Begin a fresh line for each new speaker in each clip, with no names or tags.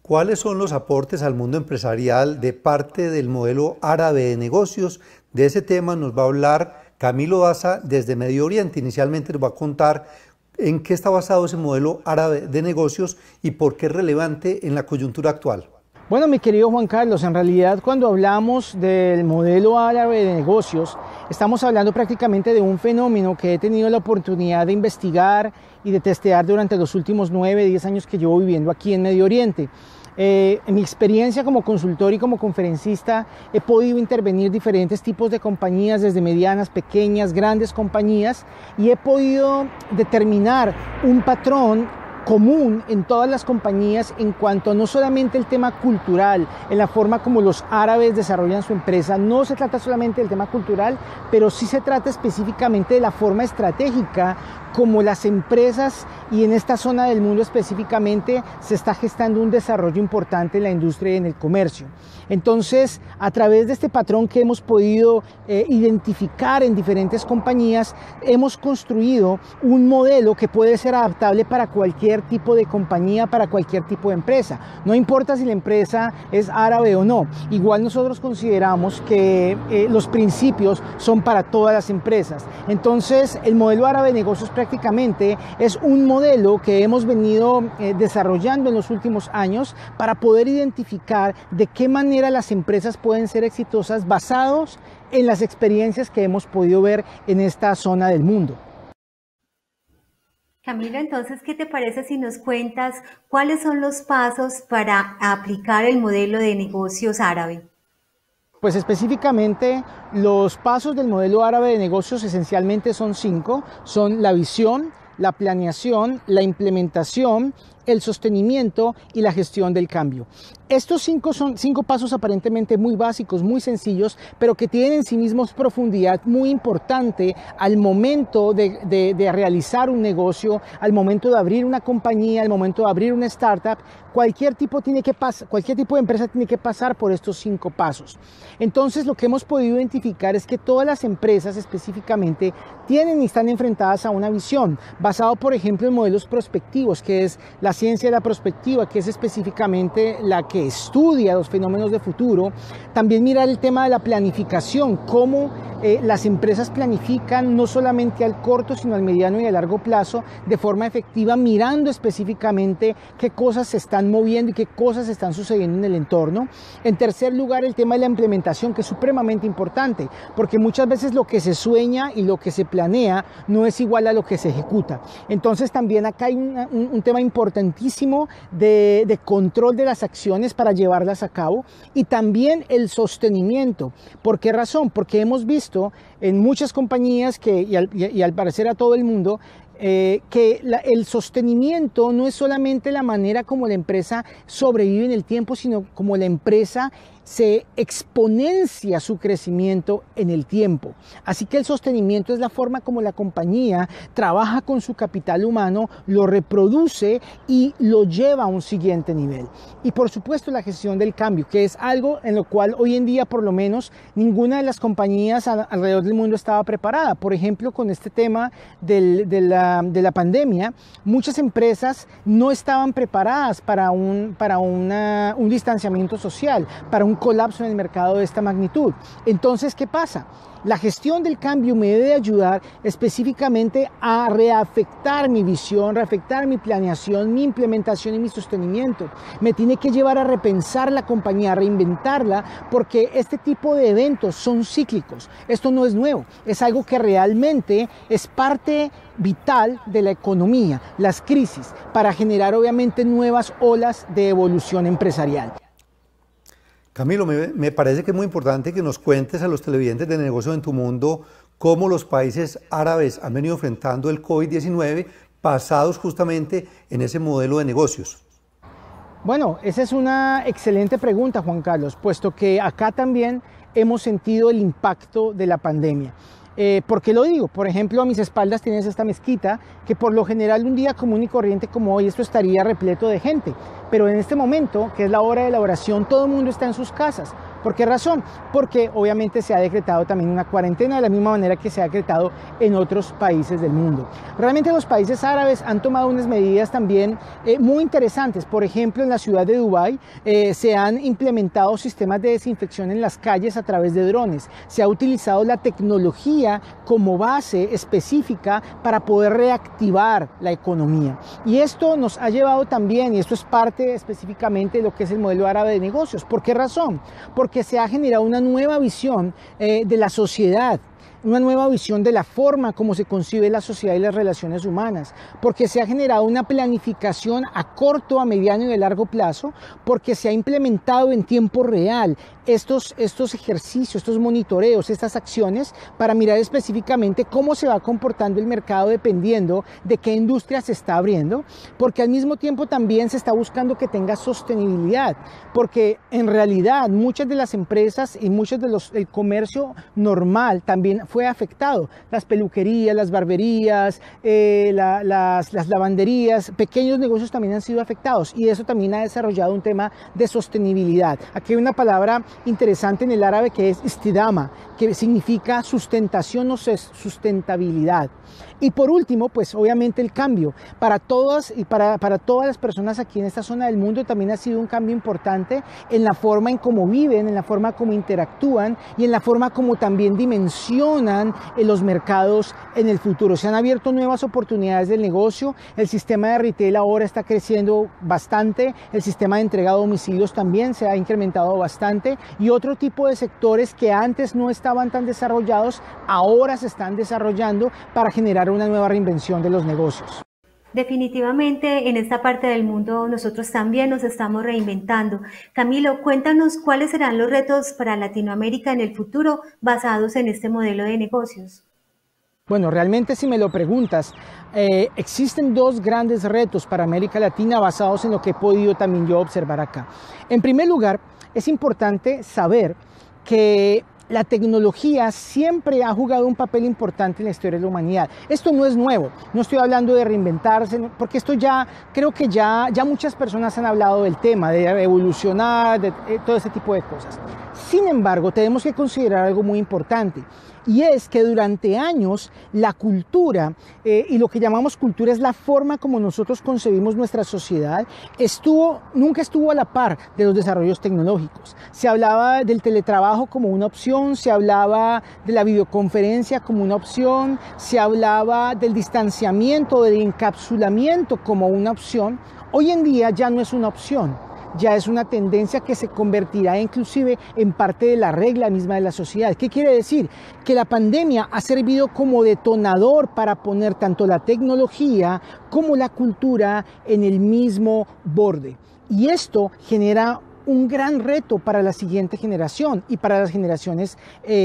¿Cuáles son los aportes al mundo empresarial de parte del modelo árabe de negocios? De ese tema nos va a hablar Camilo Daza desde Medio Oriente. Inicialmente nos va a contar en qué está basado ese modelo árabe de negocios y por qué es relevante en la coyuntura actual.
Bueno, mi querido Juan Carlos, en realidad cuando hablamos del modelo árabe de negocios, estamos hablando prácticamente de un fenómeno que he tenido la oportunidad de investigar y de testear durante los últimos 9, 10 años que llevo viviendo aquí en Medio Oriente. En mi experiencia como consultor y como conferencista he podido intervenir diferentes tipos de compañías, desde medianas, pequeñas, grandes compañías, y he podido determinar un patrón común en todas las compañías en cuanto a no solamente el tema cultural, en la forma como los árabes desarrollan su empresa. No se trata solamente del tema cultural, pero sí se trata específicamente de la forma estratégica como las empresas, y en esta zona del mundo específicamente, se está gestando un desarrollo importante en la industria y en el comercio. Entonces, a través de este patrón que hemos podido identificar en diferentes compañías, hemos construido un modelo que puede ser adaptable para cualquier tipo de compañía, para cualquier tipo de empresa. No importa si la empresa es árabe o no. Igual nosotros consideramos que los principios son para todas las empresas. Entonces, el modelo árabe de negocios prácticamente es un modelo que hemos venido desarrollando en los últimos años para poder identificar de qué manera las empresas pueden ser exitosas basados en las experiencias que hemos podido ver en esta zona del mundo.
Camilo, entonces, ¿qué te parece si nos cuentas cuáles son los pasos para aplicar el modelo de negocios árabe?
Pues específicamente los pasos del modelo árabe de negocios esencialmente son 5, son la visión, la planeación, la implementación, el sostenimiento y la gestión del cambio. Estos 5 son 5 pasos aparentemente muy básicos, muy sencillos, pero que tienen en sí mismos profundidad muy importante al momento de realizar un negocio, al momento de abrir una compañía, al momento de abrir una startup. Cualquier tipo de empresa tiene que pasar por estos 5 pasos. Entonces, lo que hemos podido identificar es que todas las empresas específicamente tienen y están enfrentadas a una visión, basado, por ejemplo, en modelos prospectivos, que es la ciencia de la prospectiva, que es específicamente la que estudia los fenómenos de futuro. También mirar el tema de la planificación, cómo las empresas planifican no solamente al corto, sino al mediano y a largo plazo de forma efectiva, mirando específicamente qué cosas se están moviendo y qué cosas están sucediendo en el entorno. En tercer lugar, el tema de la implementación, que es supremamente importante, porque muchas veces lo que se sueña y lo que se planea no es igual a lo que se ejecuta. Entonces también acá hay un tema importantísimo de control de las acciones para llevarlas a cabo, y también el sostenimiento. ¿Por qué razón? Porque hemos visto en muchas compañías y al parecer a todo el mundo, que el sostenimiento no es solamente la manera como la empresa sobrevive en el tiempo, sino como la empresa se exponencia su crecimiento en el tiempo. Así que el sostenimiento es la forma como la compañía trabaja con su capital humano, lo reproduce y lo lleva a un siguiente nivel. Y por supuesto la gestión del cambio, que es algo en lo cual hoy en día por lo menos ninguna de las compañías alrededor del mundo estaba preparada. Por ejemplo, con este tema de la pandemia, muchas empresas no estaban preparadas para un distanciamiento social, para un colapso en el mercado de esta magnitud. Entonces, ¿qué pasa? La gestión del cambio me debe ayudar específicamente a reafectar mi visión, reafectar mi planeación, mi implementación y mi sostenimiento. Me tiene que llevar a repensar la compañía, a reinventarla, porque este tipo de eventos son cíclicos. Esto no es nuevo, es algo que realmente es parte vital de la economía, las crisis, para generar obviamente nuevas olas de evolución empresarial.
Camilo, me parece que es muy importante que nos cuentes a los televidentes de Negocios en tu Mundo cómo los países árabes han venido enfrentando el COVID-19 basados justamente en ese modelo de negocios.
Bueno, esa es una excelente pregunta, Juan Carlos, puesto que acá también hemos sentido el impacto de la pandemia. ¿Por qué lo digo? Por ejemplo, a mis espaldas tienes esta mezquita que por lo general un día común y corriente como hoy esto estaría repleto de gente, pero en este momento, que es la hora de la oración, todo el mundo está en sus casas. ¿Por qué razón? Porque obviamente se ha decretado también una cuarentena de la misma manera que se ha decretado en otros países del mundo. Realmente los países árabes han tomado unas medidas también muy interesantes. Por ejemplo, en la ciudad de Dubái se han implementado sistemas de desinfección en las calles a través de drones. Se ha utilizado la tecnología como base específica para poder reactivar la economía. Y esto nos ha llevado también, y esto es parte específicamente de lo que es el modelo árabe de negocios. ¿Por qué razón? Porque se ha generado una nueva visión de la sociedad, una nueva visión de la forma como se concibe la sociedad y las relaciones humanas, porque se ha generado una planificación a corto, a mediano y a largo plazo, porque se ha implementado en tiempo real estos ejercicios, estos monitoreos, estas acciones para mirar específicamente cómo se va comportando el mercado dependiendo de qué industria se está abriendo, porque al mismo tiempo también se está buscando que tenga sostenibilidad, porque en realidad muchas de las empresas y muchos del comercio normal también fue afectado. Las peluquerías, las barberías, las lavanderías, pequeños negocios también han sido afectados, y eso también ha desarrollado un tema de sostenibilidad. Aquí hay una palabra interesante en el árabe que es istidama, que significa sustentación o sustentabilidad. Y por último, pues obviamente el cambio para todas y para todas las personas aquí en esta zona del mundo también ha sido un cambio importante en la forma en cómo viven, en la forma como interactúan y en la forma como también dimensionan los mercados en el futuro. Se han abierto nuevas oportunidades del negocio, el sistema de retail ahora está creciendo bastante, el sistema de entrega a domicilios también se ha incrementado bastante, y otro tipo de sectores que antes no estaban tan desarrollados ahora se están desarrollando para generar una nueva reinvención de los negocios.
Definitivamente en esta parte del mundo nosotros también nos estamos reinventando. Camilo, cuéntanos cuáles serán los retos para Latinoamérica en el futuro basados en este modelo de negocios.
Bueno, realmente si me lo preguntas, existen dos grandes retos para América Latina basados en lo que he podido también yo observar acá. En primer lugar, es importante saber que la tecnología siempre ha jugado un papel importante en la historia de la humanidad. Esto no es nuevo, no estoy hablando de reinventarse, porque esto creo que ya muchas personas han hablado del tema, de evolucionar, de todo ese tipo de cosas. Sin embargo, tenemos que considerar algo muy importante, y es que durante años la cultura, y lo que llamamos cultura es la forma como nosotros concebimos nuestra sociedad, nunca estuvo a la par de los desarrollos tecnológicos. Se hablaba del teletrabajo como una opción, se hablaba de la videoconferencia como una opción, se hablaba del distanciamiento, del encapsulamiento como una opción. Hoy en día ya no es una opción. Ya es una tendencia que se convertirá inclusive en parte de la regla misma de la sociedad. ¿Qué quiere decir? Que la pandemia ha servido como detonador para poner tanto la tecnología como la cultura en el mismo borde. Y esto genera un gran reto para la siguiente generación y para las generaciones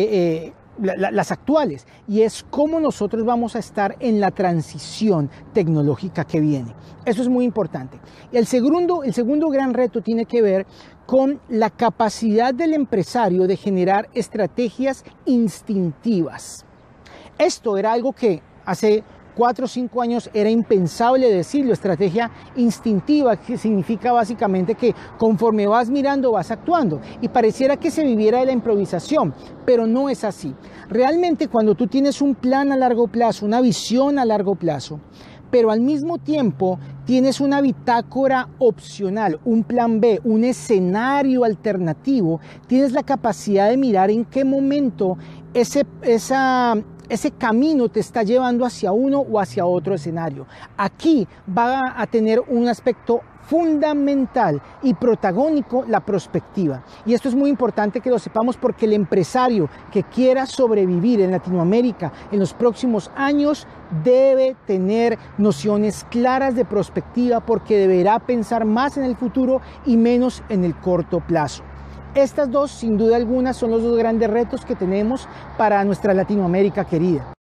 las actuales, y es cómo nosotros vamos a estar en la transición tecnológica que viene. Eso es muy importante. El segundo gran reto tiene que ver con la capacidad del empresario de generar estrategias instintivas. Esto era algo que hace 4 o 5 años era impensable decirlo. Estrategia instintiva, que significa básicamente que conforme vas mirando vas actuando, y pareciera que se viviera de la improvisación, pero no es así. Realmente cuando tú tienes un plan a largo plazo, una visión a largo plazo, pero al mismo tiempo tienes una bitácora opcional, un plan B, un escenario alternativo, tienes la capacidad de mirar en qué momento ese camino te está llevando hacia uno o hacia otro escenario. Aquí va a tener un aspecto fundamental y protagónico la prospectiva. Y esto es muy importante que lo sepamos, porque el empresario que quiera sobrevivir en Latinoamérica en los próximos años debe tener nociones claras de prospectiva, porque deberá pensar más en el futuro y menos en el corto plazo. Estas dos, sin duda alguna, son los dos grandes retos que tenemos para nuestra Latinoamérica querida.